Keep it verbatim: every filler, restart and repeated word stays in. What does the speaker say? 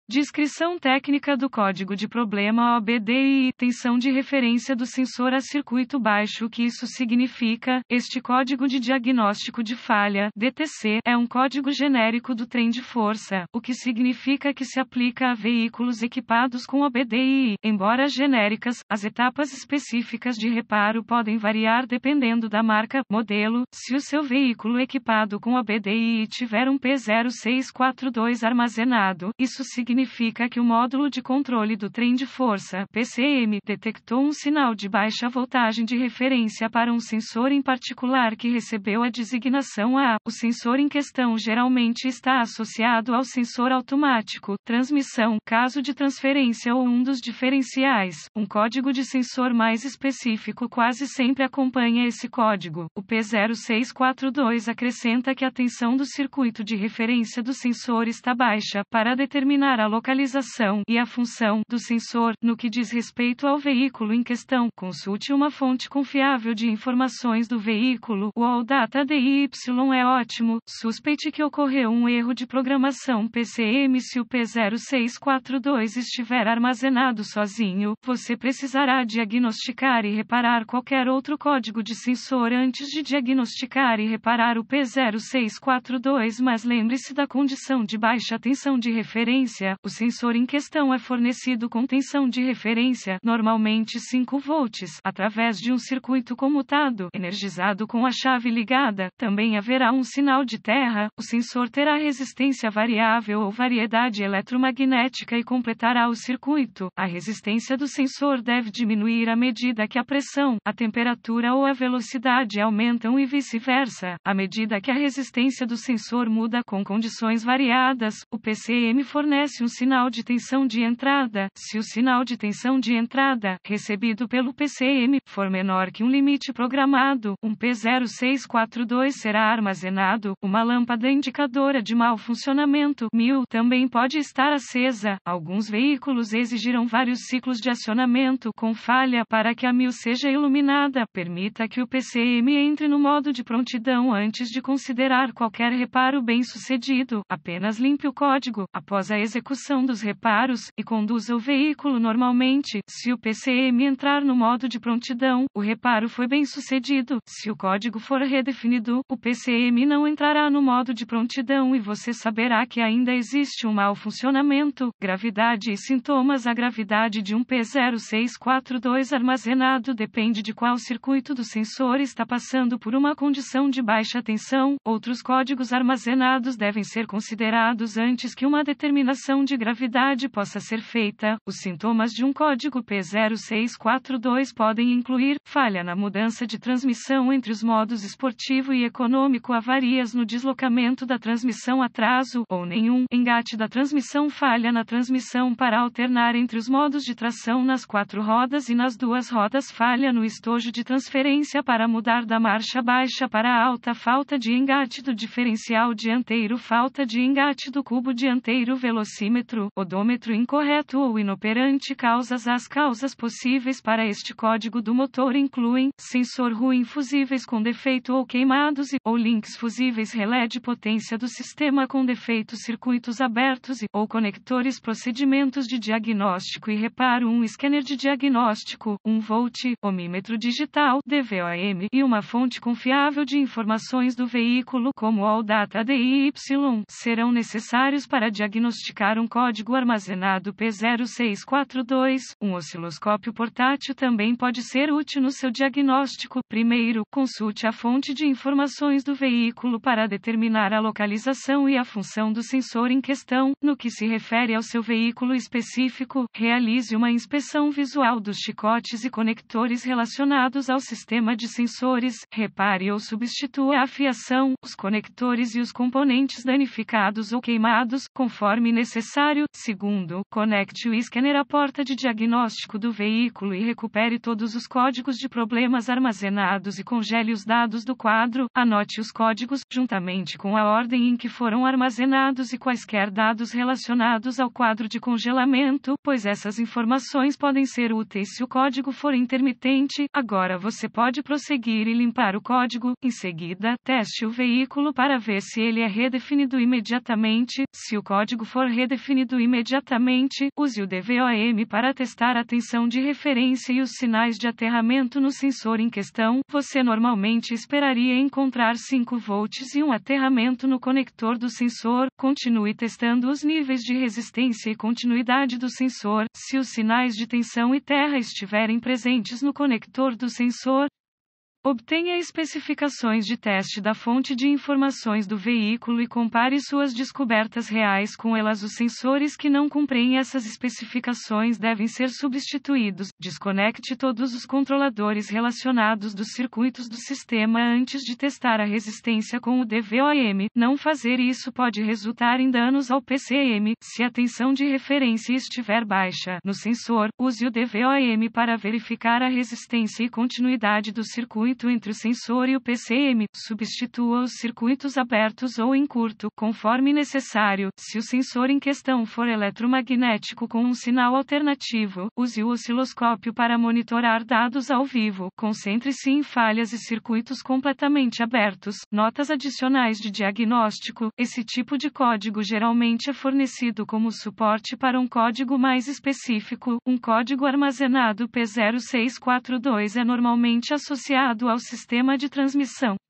Descrição técnica do código de problema O B D I e tensão de referência do sensor a circuito baixo. O que isso significa? Este código de diagnóstico de falha, D T C, é um código genérico do trem de força, o que significa que se aplica a veículos equipados com O B D I. Embora genéricas, as etapas específicas de reparo podem variar dependendo da marca, modelo. Se o seu veículo equipado com O B D I tiver um P zero seis quatro dois armazenado, isso significa Significa que o módulo de controle do trem de força, P C M, detectou um sinal de baixa voltagem de referência para um sensor em particular que recebeu a designação A. O sensor em questão geralmente está associado ao sensor automático, transmissão, caso de transferência ou um dos diferenciais. Um código de sensor mais específico quase sempre acompanha esse código. O P zero seis quatro dois acrescenta que a tensão do circuito de referência do sensor está baixa para determinar a localização e a função do sensor. No que diz respeito ao veículo em questão, consulte uma fonte confiável de informações do veículo. O All Data D Y é ótimo. Suspeite que ocorreu um erro de programação P C M. Se o P zero seis quatro dois estiver armazenado sozinho, você precisará diagnosticar e reparar qualquer outro código de sensor antes de diagnosticar e reparar o P zero seis quatro dois. Mas lembre-se da condição de baixa tensão de referência. O sensor em questão é fornecido com tensão de referência, normalmente cinco volts, através de um circuito comutado, energizado com a chave ligada. Também haverá um sinal de terra. O sensor terá resistência variável ou variedade eletromagnética e completará o circuito. A resistência do sensor deve diminuir à medida que a pressão, a temperatura ou a velocidade aumentam e vice-versa. À medida que a resistência do sensor muda com condições variadas, o P C M fornece um sinal de tensão de entrada. Se o sinal de tensão de entrada, recebido pelo P C M, for menor que um limite programado, um P zero seis quatro dois será armazenado. Uma lâmpada indicadora de mau funcionamento, mil, também pode estar acesa. Alguns veículos exigirão vários ciclos de acionamento com falha para que a mil seja iluminada. Permita que o P C M entre no modo de prontidão antes de considerar qualquer reparo bem-sucedido. Apenas limpe o código após a execução dos reparos, e conduza o veículo normalmente. Se o P C M entrar no modo de prontidão, o reparo foi bem sucedido. Se o código for redefinido, o P C M não entrará no modo de prontidão e você saberá que ainda existe um mau funcionamento. Gravidade e sintomas. A gravidade de um P zero seis quatro dois armazenado depende de qual circuito do sensor está passando por uma condição de baixa tensão. Outros códigos armazenados devem ser considerados antes que uma determinação de gravidade possa ser feita. Os sintomas de um código P zero seis quatro dois podem incluir falha na mudança de transmissão entre os modos esportivo e econômico, avarias no deslocamento da transmissão, atraso ou nenhum engate da transmissão, falha na transmissão para alternar entre os modos de tração nas quatro rodas e nas duas rodas, falha no estojo de transferência para mudar da marcha baixa para alta, falta de engate do diferencial dianteiro, falta de engate do cubo dianteiro, velocímetro, odômetro incorreto ou inoperante. Causas. As causas possíveis para este código do motor incluem sensor ruim, fusíveis com defeito ou queimados e, ou links fusíveis, relé de potência do sistema com defeito, circuitos abertos e, ou conectores, procedimentos de diagnóstico e reparo, um scanner de diagnóstico, um volt, ohmímetro digital, D V O M, e uma fonte confiável de informações do veículo como All Data D Y serão necessários para diagnosticar um código armazenado P zero seis quatro dois. Um osciloscópio portátil também pode ser útil no seu diagnóstico. Primeiro, consulte a fonte de informações do veículo para determinar a localização e a função do sensor em questão. No que se refere ao seu veículo específico, realize uma inspeção visual dos chicotes e conectores relacionados ao sistema de sensores. Repare ou substitua a fiação, os conectores e os componentes danificados ou queimados, conforme necessário. Segundo, conecte o scanner à porta de diagnóstico do veículo e recupere todos os códigos de problemas armazenados e congele os dados do quadro. Anote os códigos, juntamente com a ordem em que foram armazenados e quaisquer dados relacionados ao quadro de congelamento, pois essas informações podem ser úteis se o código for intermitente. Agora você pode prosseguir e limpar o código. Em seguida, teste o veículo para ver se ele é redefinido imediatamente. Se o código for redefinido definido imediatamente. Use o D V O M para testar a tensão de referência e os sinais de aterramento no sensor em questão. Você normalmente esperaria encontrar cinco volts e um aterramento no conector do sensor. Continue testando os níveis de resistência e continuidade do sensor. Se os sinais de tensão e terra estiverem presentes no conector do sensor, obtenha especificações de teste da fonte de informações do veículo e compare suas descobertas reais com elas. Os sensores que não cumprem essas especificações devem ser substituídos. Desconecte todos os controladores relacionados dos circuitos do sistema antes de testar a resistência com o D V O M. Não fazer isso pode resultar em danos ao P C M. Se a tensão de referência estiver baixa no sensor, use o D V O M para verificar a resistência e continuidade do circuito entre o sensor e o P C M. Substitua os circuitos abertos ou em curto, conforme necessário. Se o sensor em questão for eletromagnético com um sinal alternativo, use o osciloscópio para monitorar dados ao vivo. Concentre-se em falhas e circuitos completamente abertos. Notas adicionais de diagnóstico: esse tipo de código geralmente é fornecido como suporte para um código mais específico. Um código armazenado P zero seis quatro dois é normalmente associado ao sistema de transmissão.